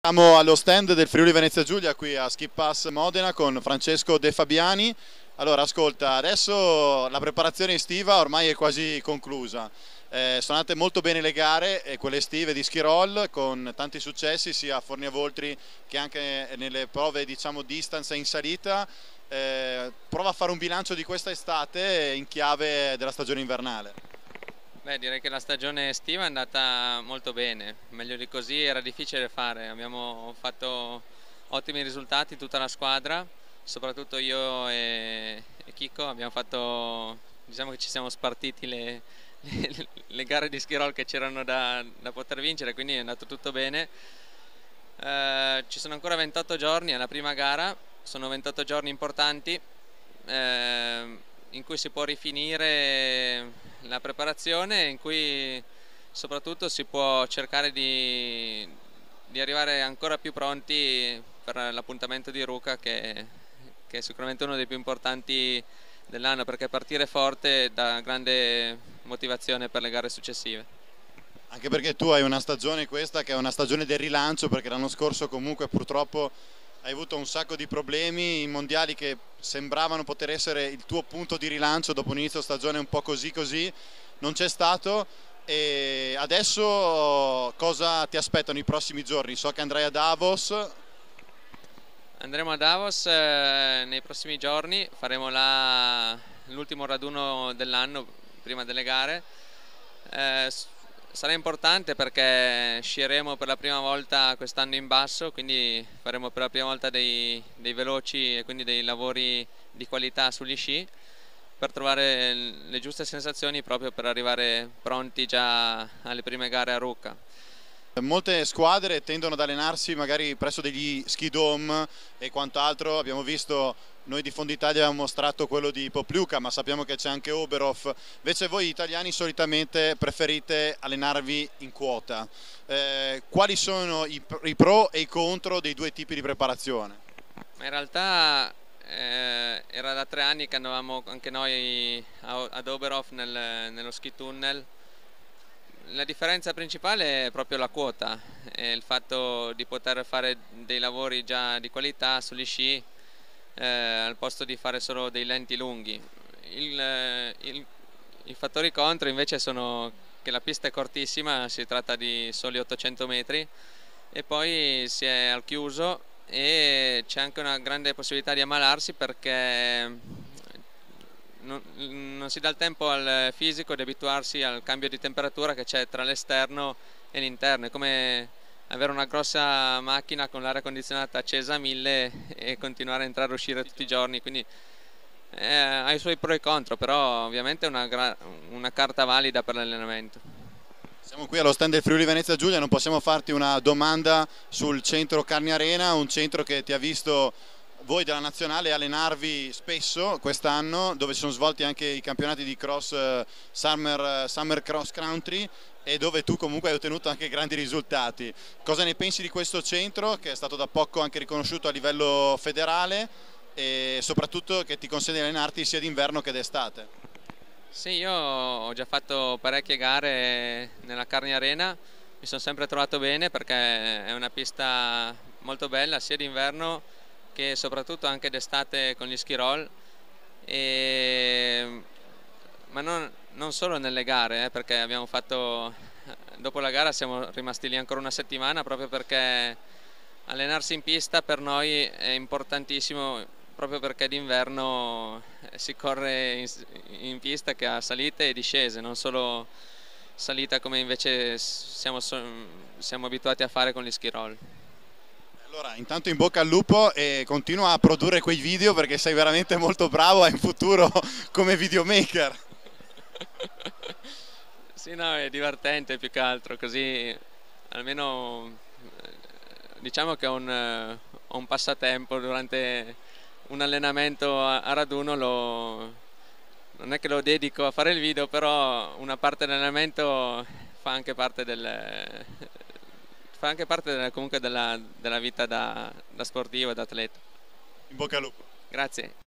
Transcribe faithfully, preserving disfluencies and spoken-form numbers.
Siamo allo stand del Friuli Venezia Giulia qui a Ski Pass Modena con Francesco De Fabiani. Allora, ascolta, adesso la preparazione estiva ormai è quasi conclusa. Eh, sono andate molto bene le gare, e quelle estive di ski roll, con tanti successi sia a Forniavoltri che anche nelle prove, diciamo, distance in salita. Eh, prova a fare un bilancio di questa estate in chiave della stagione invernale. Beh, direi che la stagione estiva è andata molto bene, meglio di così era difficile fare. Abbiamo fatto ottimi risultati tutta la squadra, soprattutto io e, e Chico abbiamo fatto, diciamo che ci siamo spartiti le, le, le gare di ski roll che c'erano da, da poter vincere, quindi è andato tutto bene. Eh, ci sono ancora ventotto giorni alla prima gara, sono ventotto giorni importanti eh, in cui si può rifinire la preparazione, in cui soprattutto si può cercare di, di arrivare ancora più pronti per l'appuntamento di Ruka, che, che è sicuramente uno dei più importanti dell'anno, perché partire forte dà grande motivazione per le gare successive. Anche perché tu hai una stagione, questa che è una stagione del rilancio, perché l'anno scorso comunque purtroppo hai avuto un sacco di problemi in mondiali che sembravano poter essere il tuo punto di rilancio dopo un inizio stagione un po' così così, non c'è stato. E adesso cosa ti aspettano i prossimi giorni? So che andrai a Davos. Andremo a Davos eh, nei prossimi giorni, faremo l'ultimo raduno dell'anno prima delle gare. Eh, Sarà importante perché scieremo per la prima volta quest'anno in basso, quindi faremo per la prima volta dei, dei veloci e quindi dei lavori di qualità sugli sci, per trovare le giuste sensazioni proprio per arrivare pronti già alle prime gare a Ruka. Molte squadre tendono ad allenarsi magari presso degli ski dome e quant'altro. Abbiamo visto, noi di Fondo Italia abbiamo mostrato quello di Popliuca, ma sappiamo che c'è anche Oberhof. Invece voi italiani solitamente preferite allenarvi in quota. Eh, quali sono i, i pro e i contro dei due tipi di preparazione? In realtà eh, era da tre anni che andavamo anche noi ad Oberhof nel, nello ski tunnel. La differenza principale è proprio la quota, è il fatto di poter fare dei lavori già di qualità sugli sci eh, al posto di fare solo dei lenti lunghi. Il, il, I fattori contro invece sono che la pista è cortissima, si tratta di soli ottocento metri, e poi si è al chiuso e c'è anche una grande possibilità di ammalarsi, perché Non, non si dà il tempo al fisico di abituarsi al cambio di temperatura che c'è tra l'esterno e l'interno. È come avere una grossa macchina con l'aria condizionata accesa a mille e continuare a entrare e uscire tutti i giorni, quindi eh, ha i suoi pro e contro, però ovviamente è una, una carta valida per l'allenamento. Siamo qui allo stand del Friuli Venezia Giulia, non possiamo farti una domanda sul centro Carni Arena, un centro che ti ha visto voi della nazionale allenarvi spesso quest'anno, dove si sono svolti anche i campionati di cross uh, summer, uh, summer cross country, e dove tu comunque hai ottenuto anche grandi risultati. Cosa ne pensi di questo centro, che è stato da poco anche riconosciuto a livello federale, e soprattutto che ti consente di allenarti sia d'inverno che d'estate? Sì, io ho già fatto parecchie gare nella Carni Arena, mi sono sempre trovato bene perché è una pista molto bella sia d'inverno che soprattutto anche d'estate con gli ski roll, e... ma non, non solo nelle gare, eh, perché abbiamo fatto, dopo la gara siamo rimasti lì ancora una settimana, proprio perché allenarsi in pista per noi è importantissimo, proprio perché d'inverno si corre in, in pista che ha salite e discese, non solo salita come invece siamo, siamo abituati a fare con gli ski roll. Allora, intanto in bocca al lupo e continua a produrre quei video, perché sei veramente molto bravo e in futuro come videomaker. Sì, no, è divertente più che altro, così almeno diciamo che è un, un passatempo durante un allenamento a, a raduno. Lo, non è che lo dedico a fare il video, però una parte dell'allenamento fa anche parte del... fa anche parte della, comunque della, della vita da, da sportivo e da atleta. In bocca al lupo. Grazie.